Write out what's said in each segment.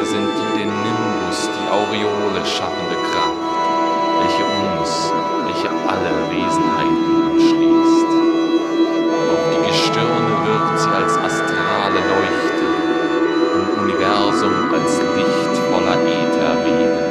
Worte sind wie den Nimbus, die Aureole schaffende Kraft, welche uns, welche alle Wesenheiten umschließt. Auf die Gestirne wirkt sie als astrale Leuchte, im Universum als lichtvoller Äther webend.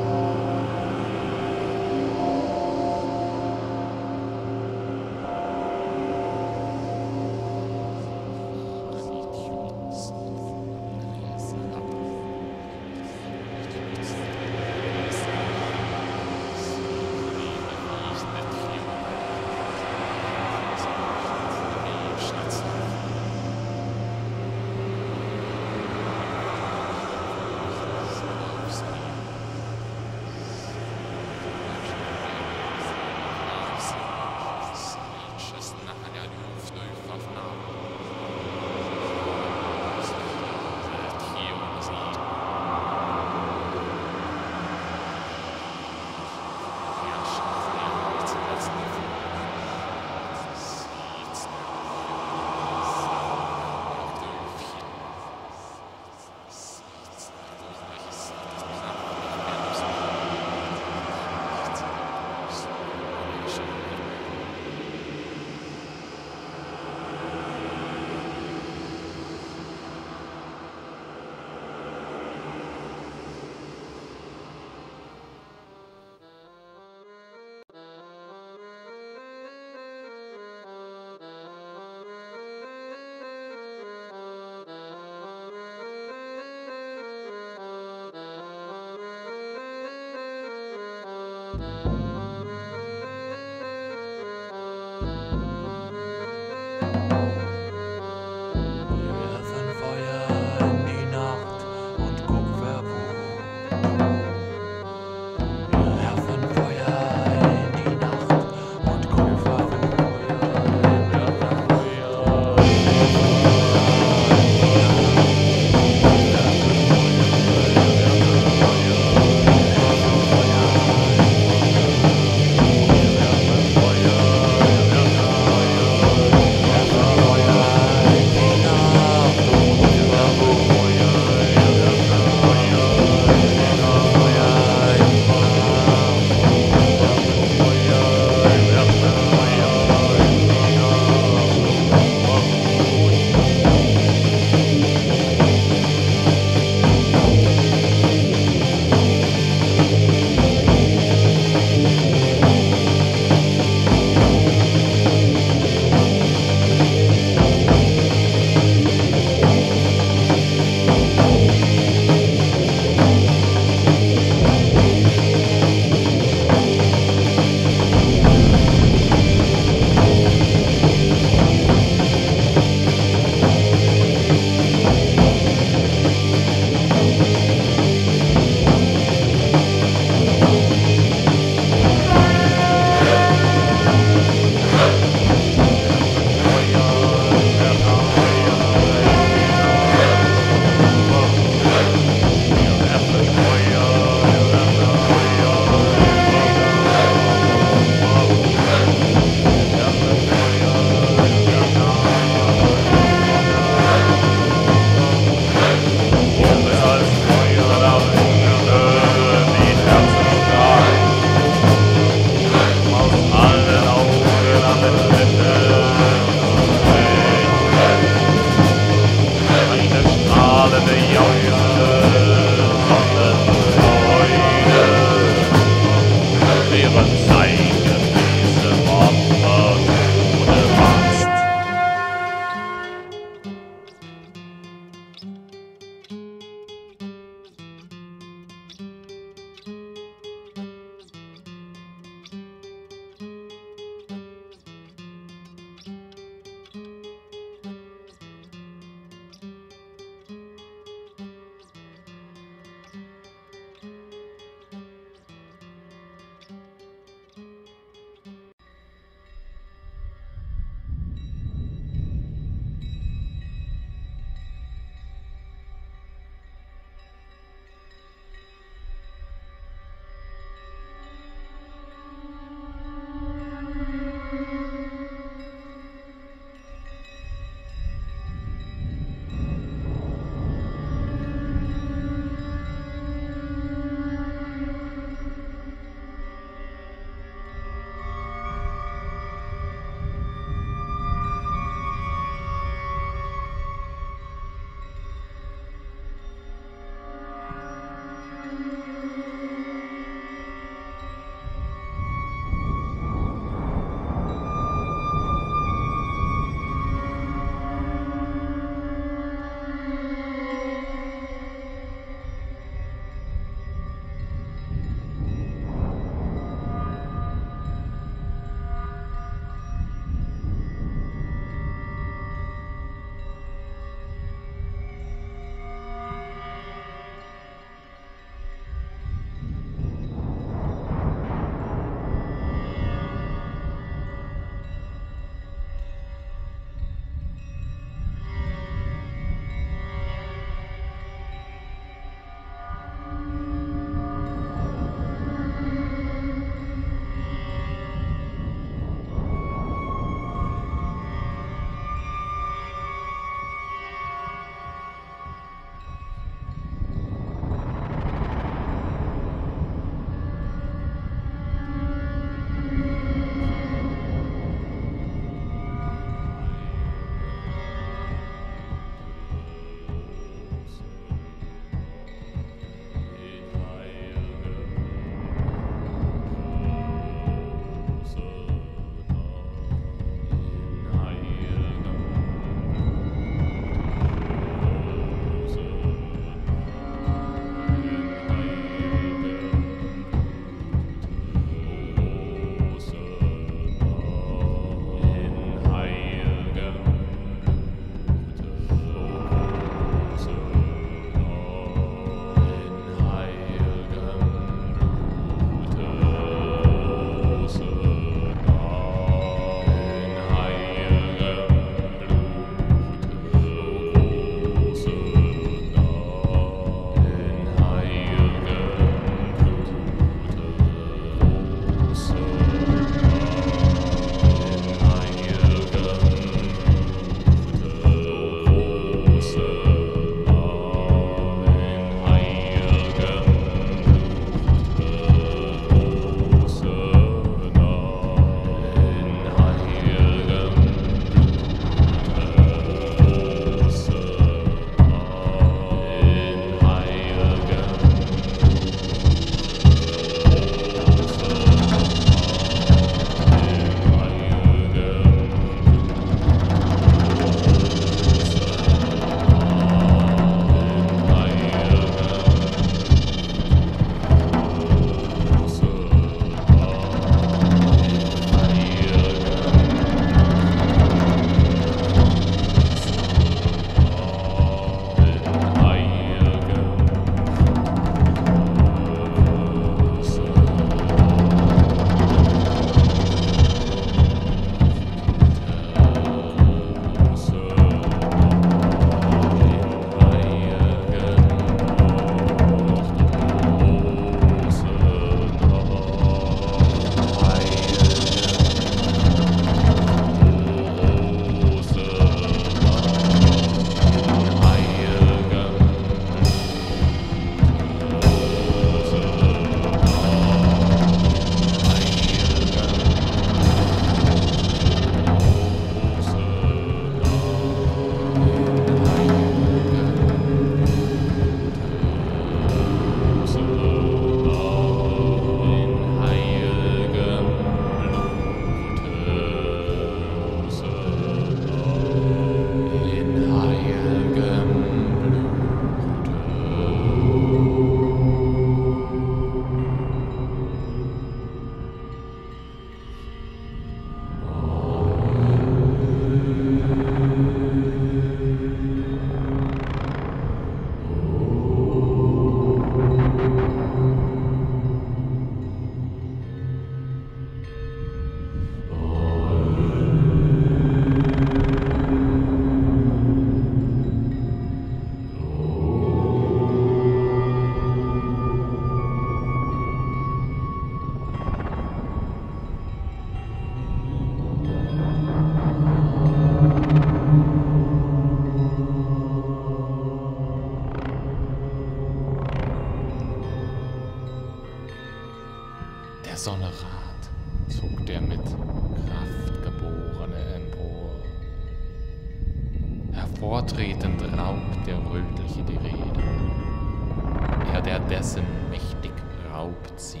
Vortretend raubt der Rötliche die Rede. Er, der dessen mächtig raubt sie.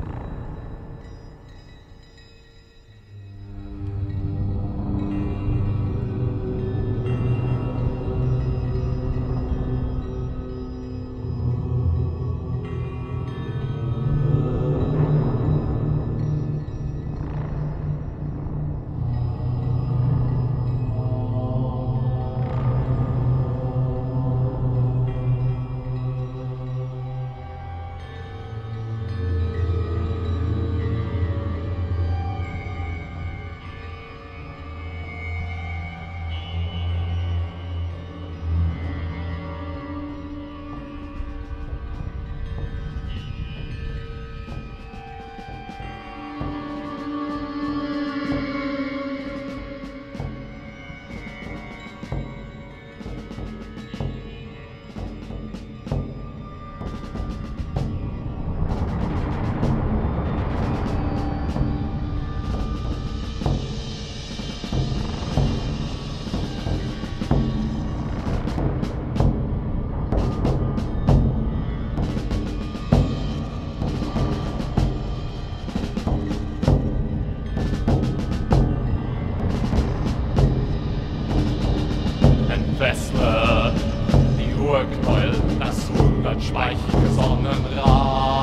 Entfessle die Urknäuel, das hundertspeichige Sonnenrad.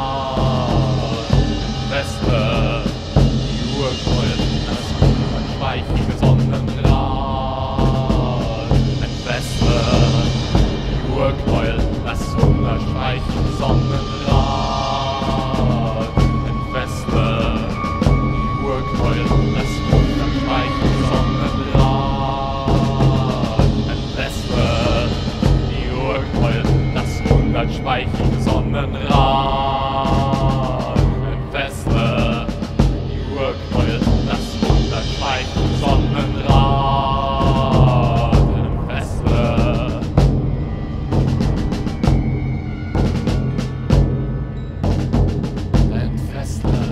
Entfessle die Urknäuel, das hundertspeichige Sonnenrad. Entfessle die Urknäuel, das hundertspeichige Sonnenrad. Entfessle die Urknäuel, das hundertspeichige Sonnenrad. Die Urknäuel, das hundertspeichige Sonnenrad. Entfessle die Urknäuel, das hundertspeichige Sonnenrad. Entfessle. Entfessle.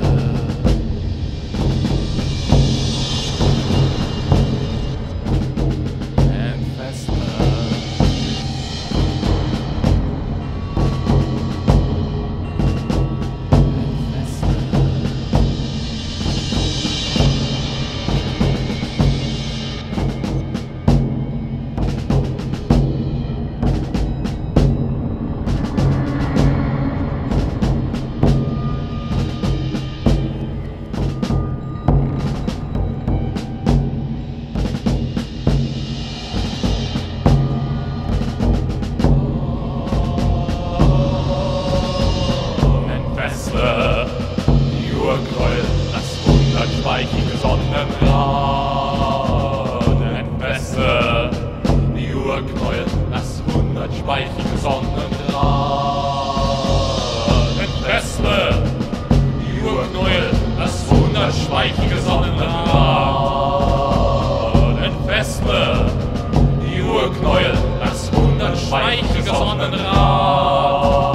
Die Urknäuel, das hundertspeichige Sonnenrad. Entfessle die Urknäuel, das hundertspeichige Sonnenrad. Entfessle die Urknäuel, das hundertspeichige Sonnenrad. Entfessle die Urknäuel, das hundertspeichige Sonnenrad.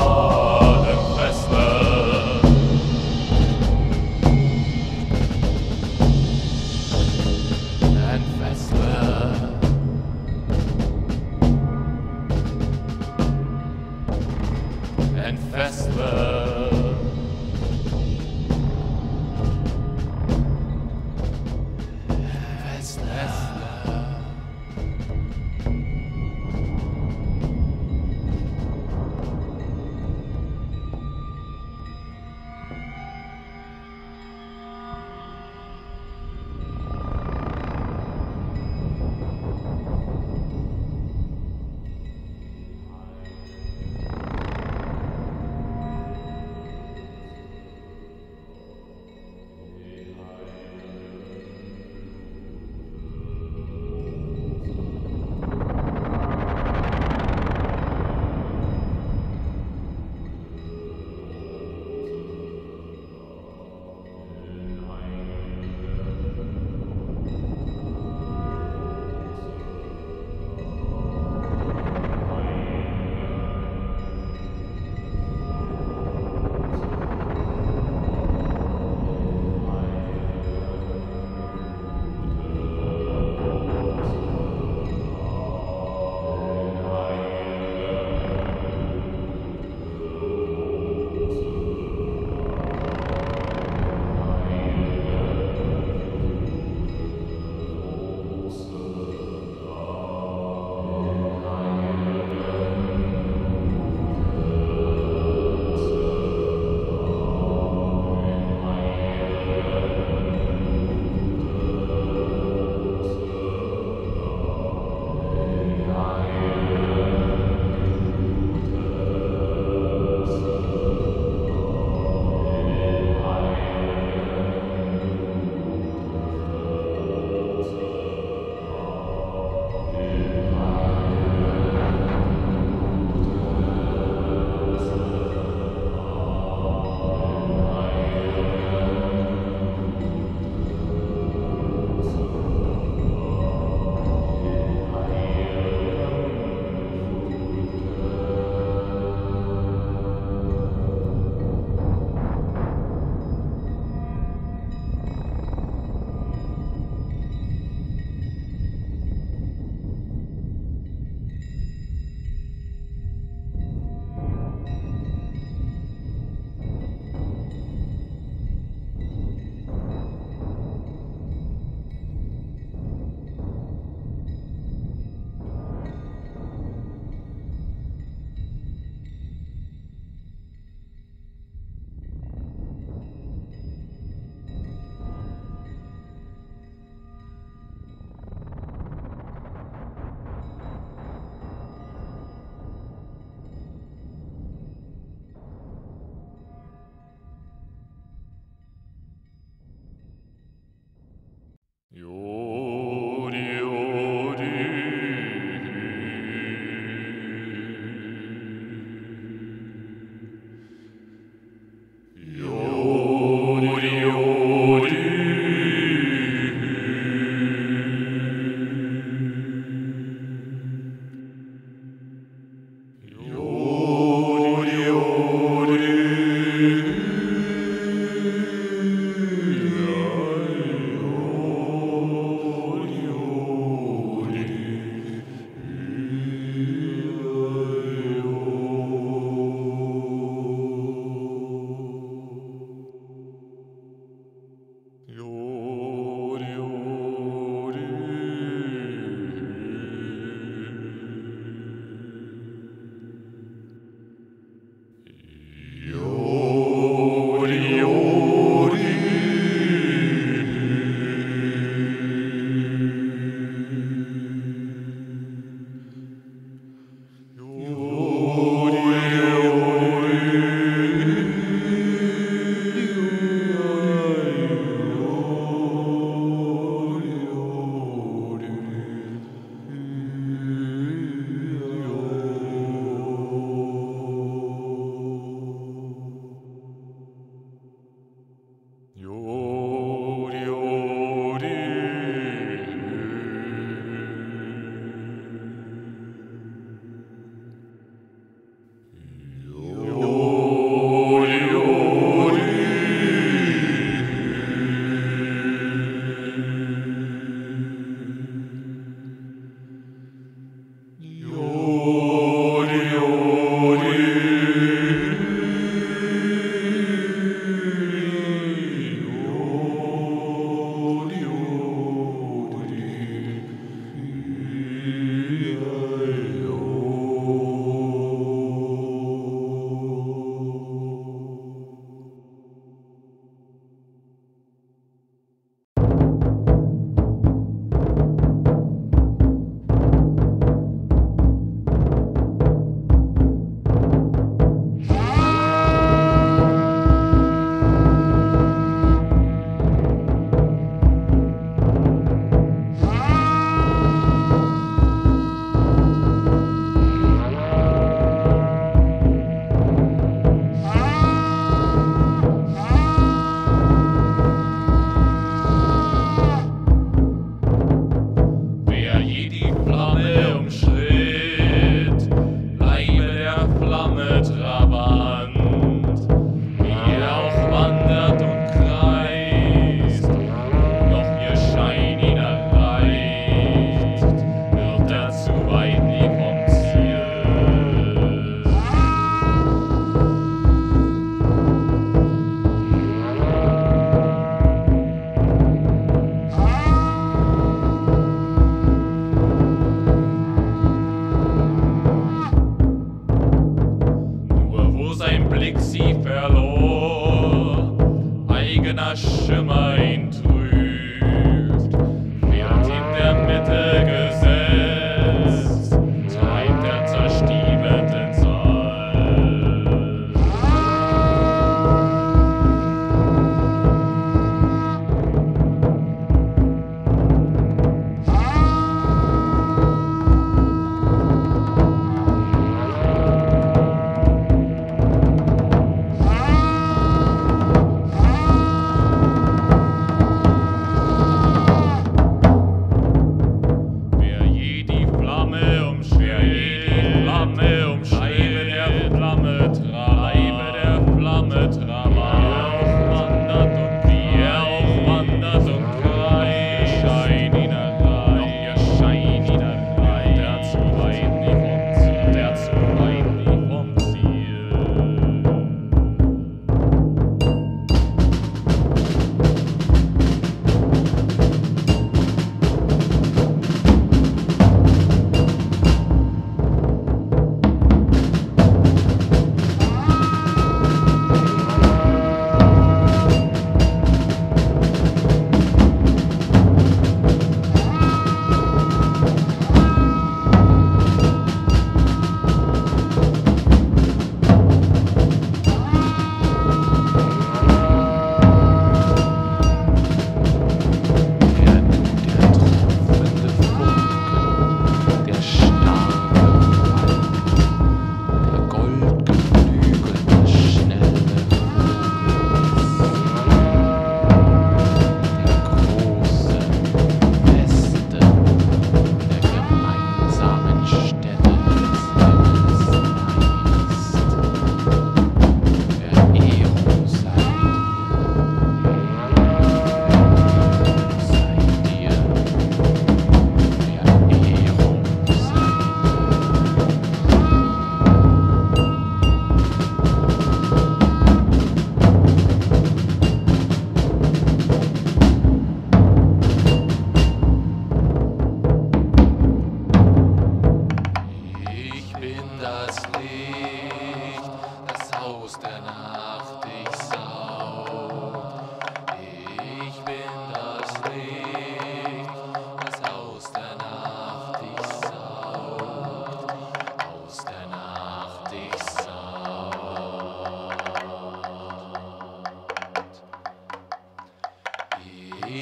Jodi, Jodi. Jodi, Jodi. Jodi, Jodi.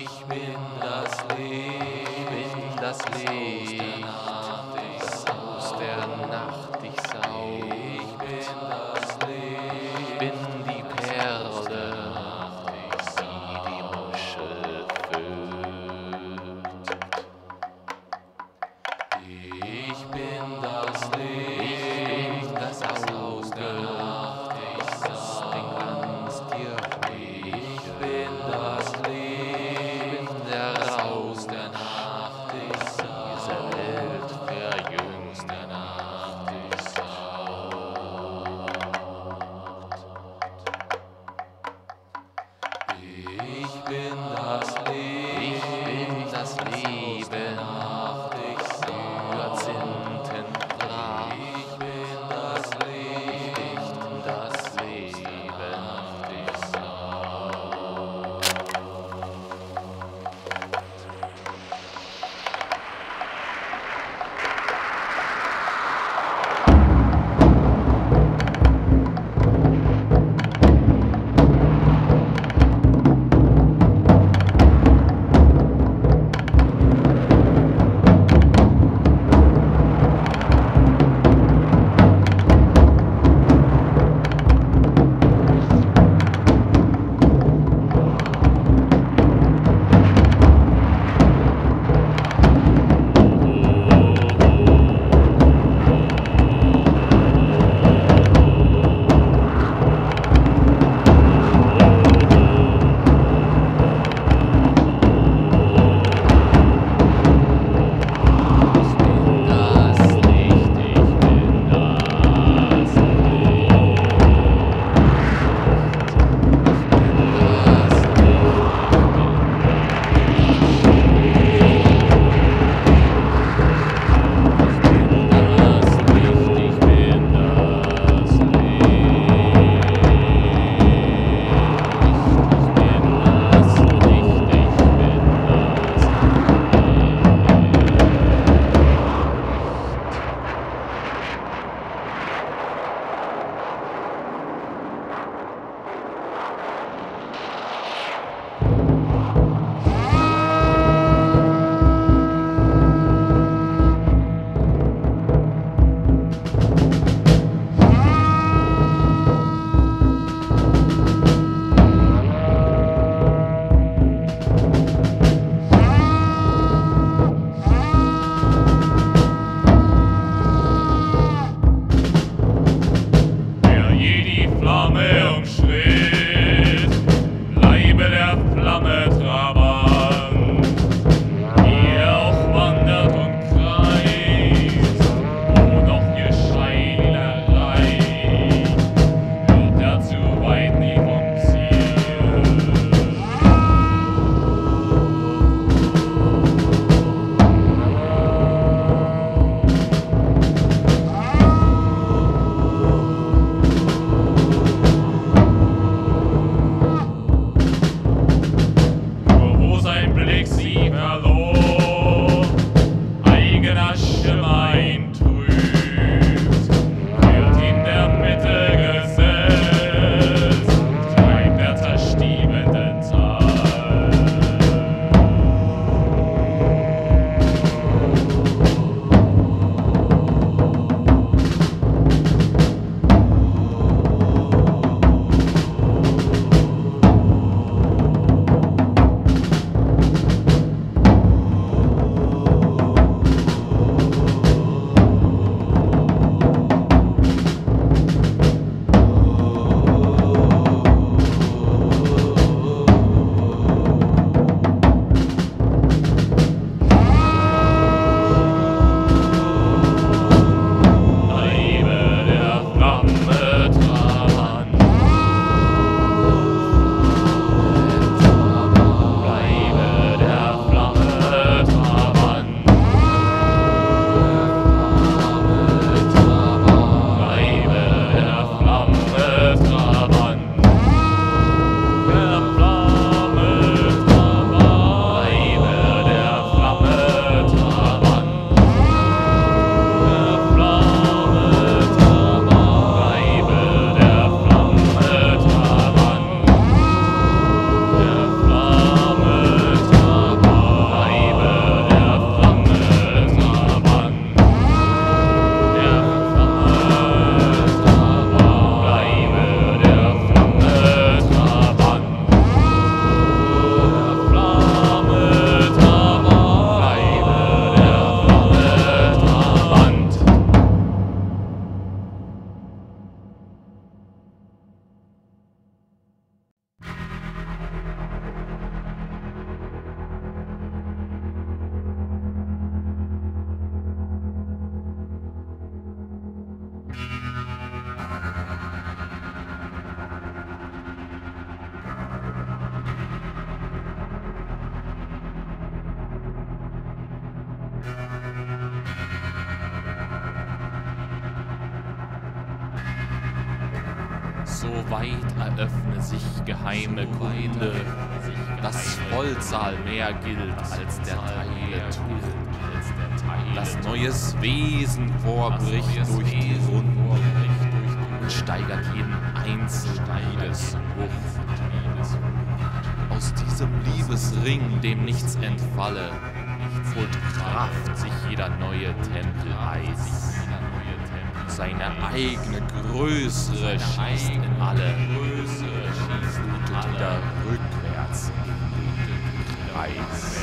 Ich bin das Licht, das Licht aus der Nacht dich saugt. Ich bin das Licht, ich bin die Perle, die die Muschel füllt. Ich bin das Licht, das Auge, das den Glanz dir holt. Ich bin das Licht, der Raus der Nacht, diese Welt verjüngt der Nacht. So weit eröffne sich geheime Kunde, dass Vollzahl mehr gilt als der Teile tut. Dass neues Wesen vorbricht durch die Wunden und steigert jeden Einzelliebes Wucht. Aus diesem Liebesring, dem nichts entfalle, holt Kraft sich jeder neue Tempel Eis. Seine eigene größere schießt in alle, blutet wieder rückwärts in den Kreis.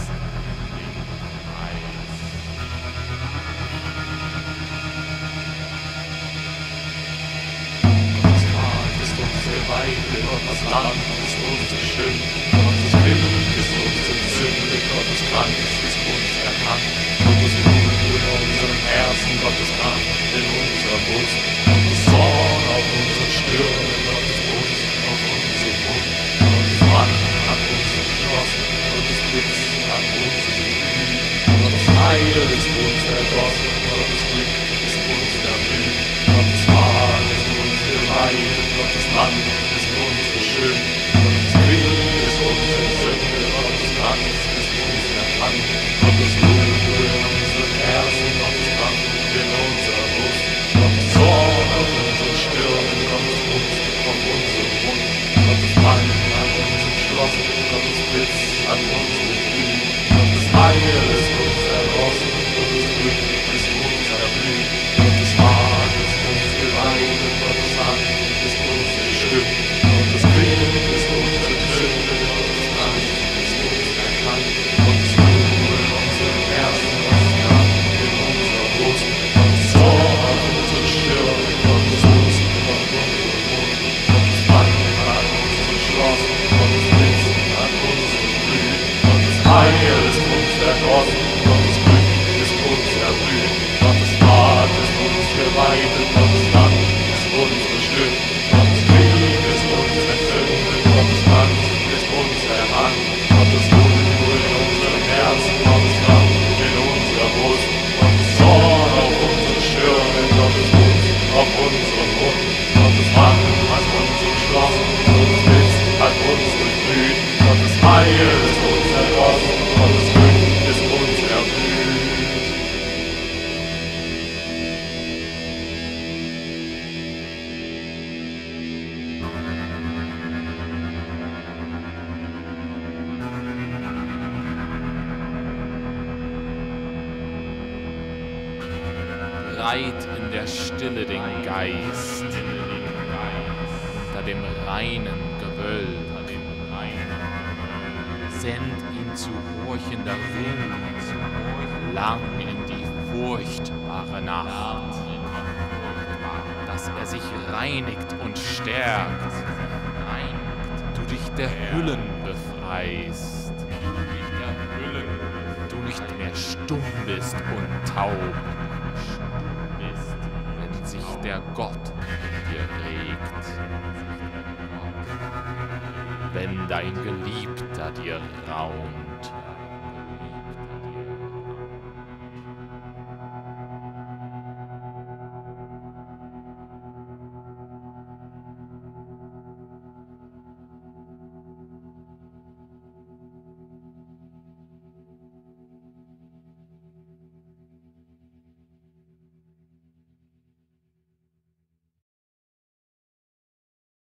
Gottes Land ist uns so schön, Gottes Wille ist uns entzündet, Gottes Kranz ist uns erkannt, Gottes Blut in unserem Herzen, Gottes Kraft in unserer Brust, Gottes Zorn auf unseren Stirnen, Gottes Brust auf unsere Brust, Gottes Mann hat uns entschlossen, Gottes Blitz hat uns geglüht, Gottes Heil ist uns ergossen, Gottes Glück ist uns erblüht, Gottes Wahl ist uns geweiht, Gottes Land ist uns so schön, Gottes Wille ist uns entzündet, Gottes Kranz ist uns erkannt, Gottes Blut in unseren Herzen, Gottes Kraft in unserer Brust, Gottes Zorn auf unseren Stirnen, Gottes Brust auf unsere Brust, Gottes Mann an uns entschlossen, Gottes Blitz an uns geglüht, Gottes Heil ist uns ergossen, Gottes Glück ist uns erblüht, Gottes Wahl ist uns geweiht, Gottes Hand ist uns bestimmt, Gottes Wille ist uns entzündet, Gottes Kranz ist uns erkannt, Gottes Blut in unseren Herzen, Gottes Kraft in unserer Brust, Gottes Zorn auf unseren Stirnen, Gottes Lust auf unsere Brust, Gottes Mann an uns entschlossen, Gottes Blitz an uns geglüht, Gottes Heil ist uns ergossen, Gottes Glück ist uns erblüht, Gottes Rat ist uns geweiht, Gottes Land ist uns bestimmt, Gottes Krieg ist uns entzündet, Gottes Kranz ist uns erkannt, Gottes Blut in unserem Herzen, Gottes Kraft in unserer Brust, Gottes Zorn auf unsere Stirnen, Gottes Lust auf unsere Brust, Gottes Mann hat uns entschlossen, Gottes Blitz hat uns geglüht, Gottes Heil ist uns ergossen, Gottes Glück ist uns erblüht. Reit in der Stille den Geist, unter dem reinen Gewölb, send ihn zu horchender Ruhe, lang in die furchtbare Nacht, dass er sich reinigt und stärkt, du dich der Hüllen befreist, du nicht mehr stumm bist und taub, wenn sich der Gott in dir regt, wenn dein Geliebter dir raunt.